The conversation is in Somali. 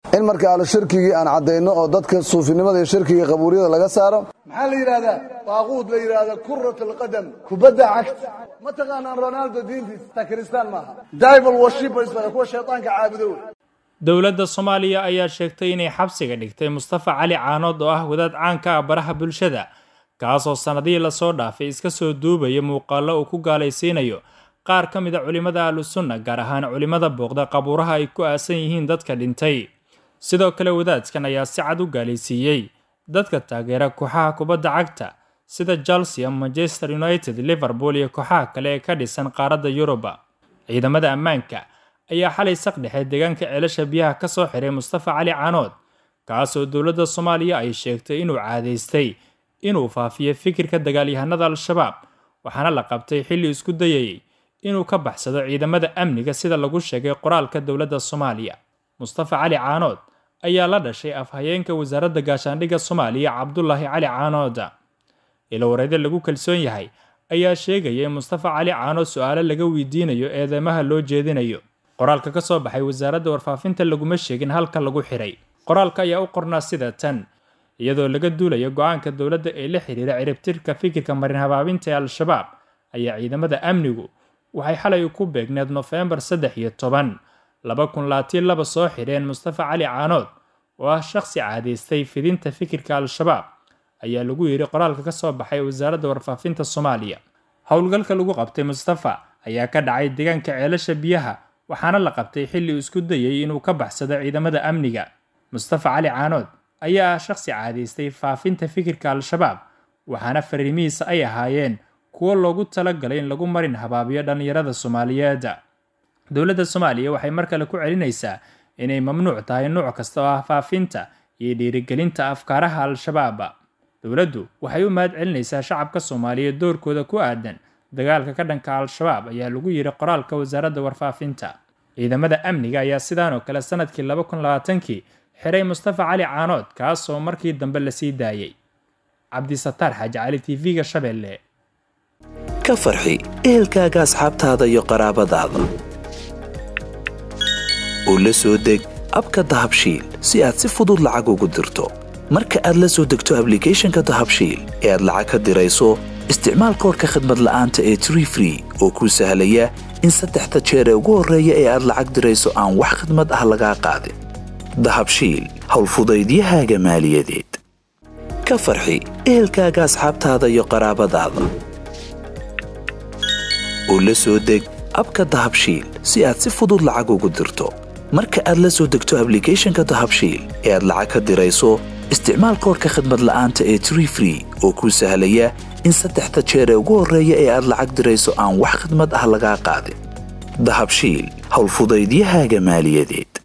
in marka ala shirkigi aan cadeyno oo dadka suufinimada iyo shirkiga qabuuriyada laga saaro maxaa la yiraahdaa taaquud la yiraahdaa kurratul qadam kubadda cagta ma taqaanaan Ronaldo diintiis ta Kristaan maaha devil worshippers waa kuwa shaytaanka caabudo dowladda Soomaaliya ayaa sheegtay inay xabsiga dhigtay Mustafa Cali Caanood oo ah wadaad caan ka ah baraha bulshada kaas oo sanadihii la soo dhaafay iska soo duubaya muuqaallo uu ku gaalaysiinayo qaar ka mid ah culimada Ahlus-Sunnah gaar ahaan culimada booqda qabuuraha ay ku aasan yihiin dadka dhintay sidoo kale wadaadkan ayaa si cad u gaalaysiiyay dadka taageera kooxaha kubadda cagta sida Chelsea, Manchester United, Liverpool iyo kooxaha kale ee ka dhisan qaaradda Yurub. Ciidamada ammaanka ayaa xalay saq dhexe deegaanka ceelasha biyaha ka soo xiray Mustafa Cali Caanood kaas oo dowladda Soomaaliya ay sheegtay inuu caadeystay inuu faafiyo fikirka dagaalyahanada Al-Shabaab waxaana la qabtay xilli isku dayay inuu ka baxsado ciidamada amniga sida lagu sheegay qoraalka dowladda Soomaaliya. Mustafa Cali Caanood ayaa la dhashay afhayeenka wasaaradda gaashaandhigga Soomaaliya Cabdullaahi Cali Caanood. ilo wareed lagu kalsoon yahay ayaa sheegay in Mustafa Cali Caanood su'aalo laga weydiinayo eedeymaha loo jeedinayo. qoraalka ka soo baxay wasaaradda warfaafinta laguma sheegin halka lagu xiray. qoraalka ayaa u qornaa sida tan iyadoo laga duulayo go'aanka dowladda ee la xiriira ciribtirka fikirka marin habaabinta ee Al-Shabaab ayaa ciidamada amnigu waxay xalay ku beegneed November 13 2022 soo xireen Mustafa Cali Caanood oo ah shakhsi caadeystay fidinta fikirka Al-Shabaab ayaa lagu yiri qoraalka ka soo baxay wasaaradda warfaafinta Soomaaliya. howlgalka lagu qabtay Mustafa ayaa ka dhacay deegaanka ceelasha biyaha waxaana la qabtay xilli uu isku dayay inuu ka baxsado ciidamada amniga. Mustafa Cali Caanood ayaa ah shakhsi caadeystay faafinta fikirka Al-Shabaab waxaana fariimihiisa ay ahaayeen kuwo loogu talagalay in lagu marin habaabiyo dhalinyarada Soomaaliyeed. dowladda Soomaaliya waxay mar kale ku celinaysaa inay mamnuuc tahay nooc kasta oo ah faafinta iyo dhiirigelinta afkaaraha Al-Shabaab. dowladdu waxay u mahad celinaysaa shacabka Soomaaliyeed doorkooda ku aadan dagaalka ka dhanka Al-Shabaab ayaa lagu yiri qoraalka wasaaradda warfaafinta. ciidamada amniga ayaa sidaan oo kale sanadkii 2020 xiray Mustafa Cali Caanood kaas oo markii dambe la sii daayay. Cabdisattaar Xaaji Cali TV-ga Shabeelle. ka farxi ehelkaaga asxaabtaada iyo qaraabadaada oo la soo deg abka Dahabshiil si aad si fudud lacag ugu dirto. marka aad la soo degto application-ka Dahabshiil ee aad lacag ka dirayso isticmaal koodka khidmad la'aanta ee Tree Free oo kuu sahlaya in 3 jeer ugu horeeya ee aad lacag dirayso aan wax khidmad ah laga qaadin. Dahabshiil hawl fudaydiyahaaga maaliyadeed. ka farxi ehelkaaga asxaabtaada iyo qaraabadaada oo la soo deg abka Dahabshiil si aad si fudud lacag ugu dirto. marka aad la soo degto application-ka Dahabshiil ee aad lacag ka dirayso isticmaal koodka khidmad la'aanta ee Tree Free oo kuu sahlaya in 3 jeer ugu horeeya ee aad lacag dirayso aan wax khidmad ah laga qaadin. Dahabshiil hawl fudaydiyahaaga maaliyadeed.